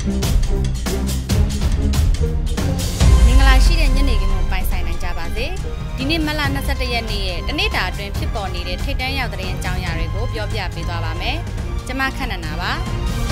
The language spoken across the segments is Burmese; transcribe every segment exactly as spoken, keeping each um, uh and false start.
Ningala shi de nyane ki mo pai sai nan ja ba se. Di ni mat la hai oneရက်နေ့ရဲ့တနေ့တာအတွင်းဖြစ်ပေါ်နေတဲ့ထိတ်တန့်ရောက်တဲ့အကြောင်းအရာတွေကိုပြောပြပေးသွားပါမယ်။ကျွန်မခန့်နန္ဒာပါ။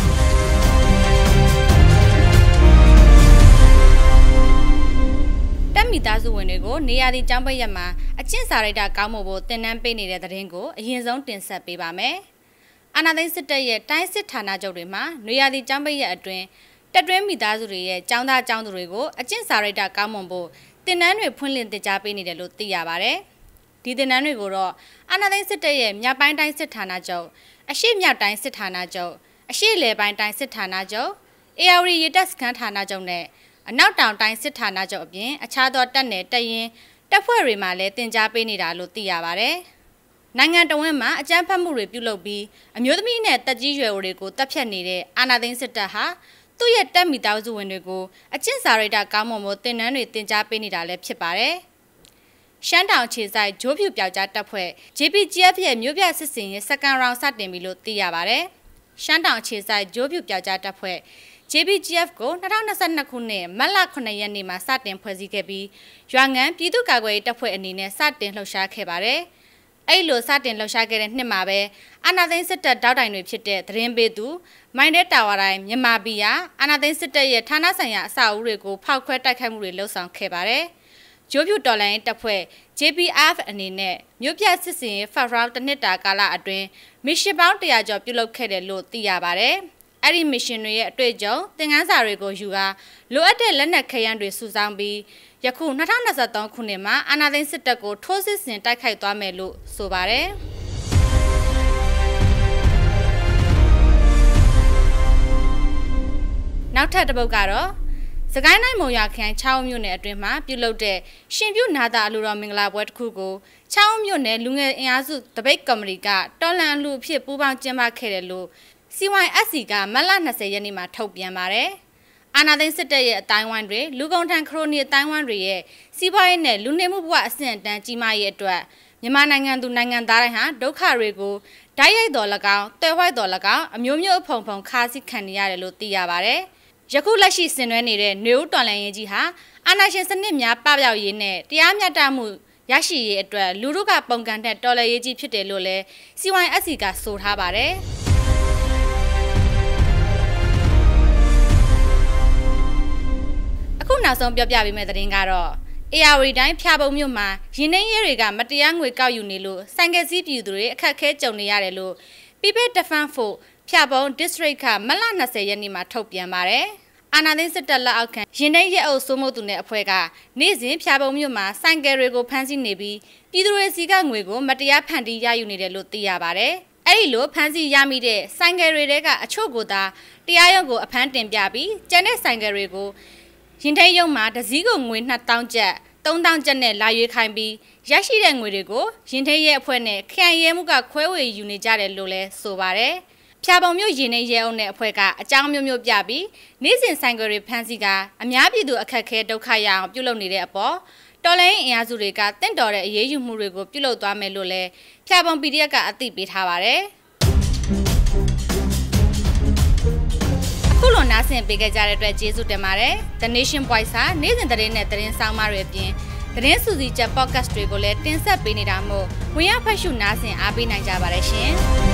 တက်မီသားစုဝင်တွေကိုနေရာဒီကျောင်းပိတ်ရက်မှာအကျင့်စာရိတ္တကောင်းမှုဖို့သင်တန်းပေးနေတဲ့သတင်းကိုအရင်ဆုံးတင်ဆက်ပေးပါမယ်။အာဏာသိမ်းစစ်တပ်ရဲ့တိုင်းစစ်ဌာနချုပ်တွေမှာနေရာဒီကျောင်းပိတ်ရက်အတွင်းတက်တွဲမိသားစုတွေရဲ့ကျောင်းသားကျောင်းသူတွေကိုအကျင့်စာရိတ္တကောင်းမွန်ဖို့တင်နန်းတွေဖွင့်လှစ်တင်ကြားပေးနေတယ်လို့သိရပါတယ်။ဒီတင်နန်းတွေကိုတော့အာဏာသိမ်းစစ်တပ်ရဲ့မြောက်ပိုင်းတိုင်းစစ်ဌာနချုပ်အရှေ့မြောက်တိုင်းစစ်ဌာနချုပ်အရှေ့လယ်ပိုင်းတိုင်းစစ်ဌာနချုပ်အေယာဝတီရေတပ်စခန်းဌာနချုပ်နဲ့အနောက်တောင်တိုင်းစစ်ဌာနချုပ်အပြင်အခြားသောတပ်နယ်တပ်ရင်းတပ်ဖွဲ့တွေမှာလည်းတင်ကြားပေးနေတာလို့သိရပါတယ်။နိုင်ငံတော်ဝန်မှအကြမ်းဖက်မှုတွေပြုလုပ်ပြီးအမျိုးသမီးနဲ့တပ်ကြီးရွယ်တွေကိုတပ်ဖြတ်နေတဲ့အာဏာသိမ်းစစ်တပ်ဟာသူ့ရဲ့တပ်မိသားစုဝင်တွေကိုအကျင့်စာရိတ္တကောင်းမွန်ဖို့တင်နန်းတွေတင်ကြားပေးနေတာလည်းဖြစ်ပါတယ်။ရှမ်းတောင်ခြေဆိုင်ဂျိုးဖြူပြောက်ကြားတပ်ဖွဲ့ J P G F ရဲ့မြို့ပြစစ်စင်ရဲ့စကန်ရောင်စတင်ပြီလို့သိရပါတယ်။ရှမ်းတောင်ခြေဆိုင်ဂျိုးဖြူပြောက်ကြားတပ်ဖွဲ့ J P G F ကိုtwo thousand twenty-twoခုနှစ်မတ်လnineရက်နေ့မှာစတင်ဖွဲ့စည်းခဲ့ပြီးရွာငံပြည်သူ့ကာကွယ်ရေးတပ်ဖွဲ့အနေနဲ့စတင်လှုပ်ရှားခဲ့ပါတယ်။အဲ့လိုစတင်လှုပ်ရှားခဲ့တဲ့နှစ်မှာပဲအာဏာသိမ်းစစ်တပ်တောက်တိုင်တွေဖြစ်တဲ့သတင်းပေးသူမိုင်းတဲ့တာဝါတိုင်းမြန်မာပြည်ဟာအာဏာသိမ်းစစ်တပ်ရဲ့ဌာနဆိုင်ရာအဆောက်အဦတွေကိုဖောက်ခွဲတိုက်ခိုက်မှုတွေလှုပ်ဆောင်ခဲ့ပါတယ်။ဂျိုးဖြူတော်လိုင်းတပ်ဖွဲ့ J P F အနေနဲ့မြို့ပြစစ်စင်ရဲ့ Federal တစ်နှစ်တာကာလအတွင်းမစ်ရှင်ပေါင်းone hundredကျော်ပြုလုပ်ခဲ့တယ်လို့သိရပါတယ်။အဲ့ဒီမစ်ရှင်တွေရဲ့အတွေ့အကြုံသင်ခန်းစာတွေကိုယူကာလိုအပ်တဲ့လက်နက်ခဲယမ်းတွေစုဆောင်းပြီးယခုtwo thousand twenty-threeခုနှစ်မှာအာဏာသိမ်းစစ်တပ်ကိုထိုးစစ်ဆင်တိုက်ခိုက်သွားမယ်လို့ဆိုပါတယ်။နောက်ထပ်တစ်ပုဒ်ကတော့စကိုင်းတိုင်းမုံရွာခရိုင်ချောင်းမြို့နယ်အတွင်းမှာပြုလုပ်တဲ့ရှင်ပြုနာတာအလူတော်မင်္ဂလာပွဲတစ်ခုကိုချောင်းမြို့နယ်လူငယ်အင်အားစုတပိတ်ကော်မတီကတော်လန်အလူအဖြစ်ပူးပေါင်းကျင်းပခဲ့တယ်လို့ C Y S C ကမတ်လtwentyရက်နေ့မှာထုတ်ပြန်ပါတယ်။အာဏာသိမ်းစစ်တပ်ရဲ့အတိုင်းဝိုင်းတွေလူကုန်ထန်ခရိုနီအတိုင်းဝိုင်းတွေရဲ့စီးပွားရေးနဲ့လူနေမှုဘဝအဆင့်အတန်းကြီးမားရေးအတွက်မြန်မာနိုင်ငံသူနိုင်ငံသားတိုင်းဟာဒုက္ခတွေကိုဓာတ်ရိုက်တော်၎င်း၊တွယ်ဝိုက်တော်၎င်းအမျိုးမျိုးအဖုံဖုံခါးစီခံနေရတယ်လို့သိရပါတယ်။ယခုလက်ရှိဆင်နွှဲနေတဲ့နေဦးတော်လှန်ရေးကြီးဟာအာဏာရှင်စနစ်များပပျောက်ရေးနဲ့တရားမျှတမှုရရှိရေးအတွက်လူထုကပုံကန်တဲ့တော်လှန်ရေးကြီးဖြစ်တယ်လို့လည်း C Y S C ကဆိုထားပါတယ်။အခုနောက်ဆုံးပြောပြပေးမယ့်သတင်းကတော့အေယာဝတီတိုင်းဖျာပုံမြို့မှာရင်းနှီးရေးတွေကမတရားငွေကောက်ယူနေလို့ဆိုင်ကယ်စီးပြည်သူတွေအခက်အခဲကြုံနေရတယ်လို့ People Defense Force ဖျာပုံ District ကမတ်လtwentyရက်နေ့မှာထုတ်ပြန်ပါတယ်။အာဏာသိမ်းစစ်တပ်လက်အောက်ခံရင်းနှီးရေးအုပ်စိုးမိုးသူနဲ့အဖွဲ့ကနေ့စဉ်ဖျာပုံမြို့မှာဆိုင်ကယ်တွေကိုဖမ်းဆီးနေပြီးပြည်သူတွေစီကငွေကိုမတရားဖန်တီးရယူနေတယ်လို့သိရပါတယ်။အဲ့ဒီလိုဖမ်းဆီးရမိတဲ့ဆိုင်ကယ်တွေကအချို့ကိုသာတရားရုံးကိုအဖမ်းတင်ပြပြီးကျန်တဲ့ဆိုင်ကယ်တွေကိုရင်ထဲရုံမှာတစည်းကိုငွေtwo thousandကျပ်three thousandကျပ်နဲ့လာရွေးခိုင်းပြီးရရှိတဲ့ငွေတွေကိုရင်ထဲရဲအဖွဲ့နဲ့ခရိုင်ရဲမှုကခွဲဝေယူနေကြတယ်လို့လည်းဆိုပါတယ်။ဖျာပုံမြို့ရင်ထဲရဲအုပ်နဲ့အဖွဲ့ကအကြောင်းမျိုးမျိုးပြပြီးနေ့စဉ်ဆိုင်ကယ်တွေဖမ်းဆီးကအများပြည်သူအခက်ခဲဒုက္ခရအောင်ပြုလုပ်နေတဲ့အပေါ်တော်လိုင်းအင်အားစုတွေကတင့်တော်တဲ့အရေးယူမှုတွေကိုပြုလုပ်သွားမယ်လို့လည်းဖျာပုံ P D F ကအသိပေးထားပါတယ်။ခုလိုနားဆင်ပေးခဲ့ကြတဲ့အတွက်ကျေးဇူးတင်ပါတယ်။ The Nation Voice ဟာနေ့စဉ်သတင်းနဲ့သတင်းဆောင်မတွေအပြင်သတင်းစုစည်းချက် podcast တွေကိုလည်းတင်ဆက်ပေးနေတာမို့ဝင်ရောက်ဖတ်ရှုနားဆင်အားပေးနိုင်ကြပါတယ်ရှင်။